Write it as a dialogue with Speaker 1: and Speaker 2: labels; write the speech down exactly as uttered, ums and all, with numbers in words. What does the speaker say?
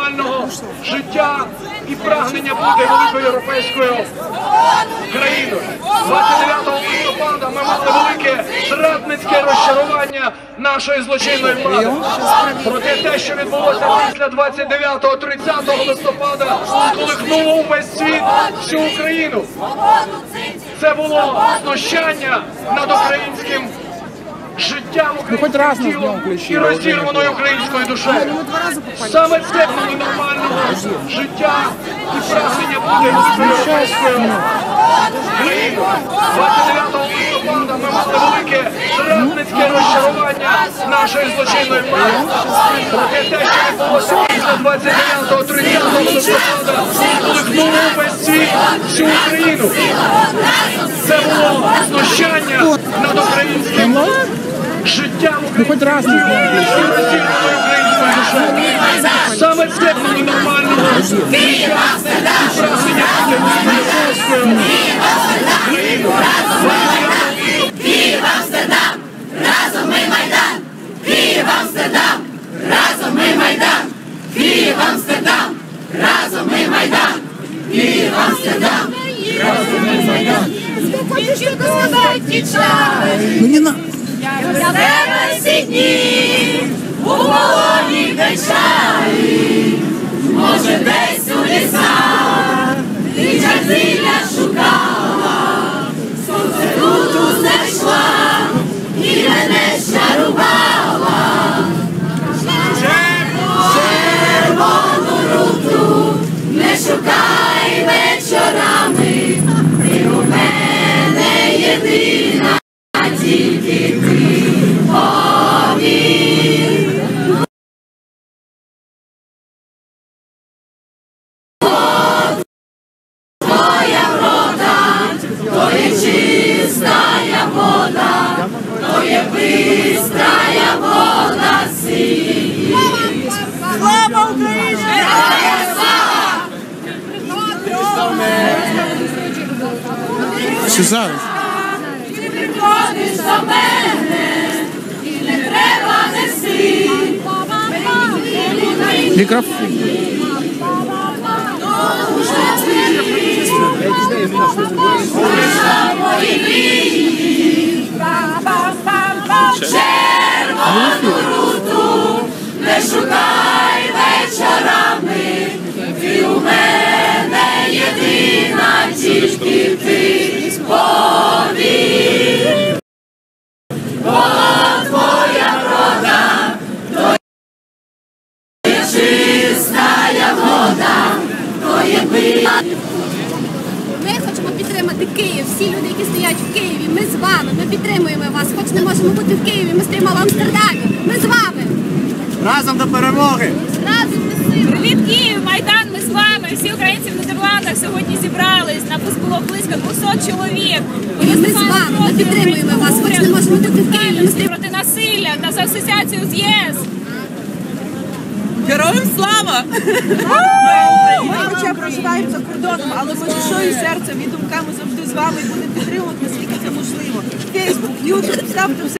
Speaker 1: нормального життя і прагнення бути великою європейською країною. двадцять дев'ятого листопада ми мали велике зрадницьке розчарування нашої злочинної влади. Проте те, що відбулося після двадцять дев'ятого - тридцятого листопада, сколихнуло увесь світ, всю Україну. Це було знущання над українським життям, українським тілом і розірваною українською душею. Саме це було нормального життя і прагнення бути великою європейською країною. двадцять дев'ятого листопада ми мали велике зрадницьке розчарування нашої злочинної влади. Проте те, що відбулося після двадцять дев'ятого - тридцятого листопада, сколихнуло увесь світ, всю Україну. Це було знущання над українським життям, українським тілом і розірваною українською душею. Саме це було нормального життя і прагнення бути європейською країною.
Speaker 2: Київ, Амстердам, разом ми Майдан! Київ, Амстердам, разом ми Майдан! Київ, Амстердам, разом ми Майдан! Київ, Амстердам, разом ми Майдан!
Speaker 3: Ну не надо.
Speaker 2: За тебе всі дні у полоні печалі, може десь у лісах ти джазиля шукала, сонце руту знайшла і мене щарувала. Червону руту не шукай вечорами, ти у мене єдина, тільки ти повір. Твоя врода, то є чистая вода, то є бистрая вода синь. Слава Україні!
Speaker 3: Що зараз?
Speaker 2: Ти приходиш до мене, і не треба нести.
Speaker 3: Мікрофон.
Speaker 2: Червону руту не шукай вечорами, ти у мене єдина, тільки ти повір. Бо твоя врода, то є чистая вода, то є бистрая.
Speaker 4: Ми хочемо підтримати Київ, всі люди, які стоять в Києві, ми з вами, ми підтримуємо вас, хоч не можемо бути в Києві, ми стоїмо в Амстердамі, ми з вами.
Speaker 3: Разом до перемоги!
Speaker 4: Разом до сили.
Speaker 5: Привіт, Київ, Майдан, ми з вами. Всі українці в Нідерландах сьогодні зібрались. Нас було близько двохсот чоловік.
Speaker 4: І ми з вами, ми підтримуємо вас, хоч не можемо бути в Києві, ми стоїмо
Speaker 5: проти насилля та за асоціацію з ЄС.
Speaker 6: Героям слава! Ми хоча проживаємо за кордоном, але ми душою і серцем і думками завжди з вами і будемо підтримувати, наскільки це можливо. Фейсбук, Ютуб, ставте все.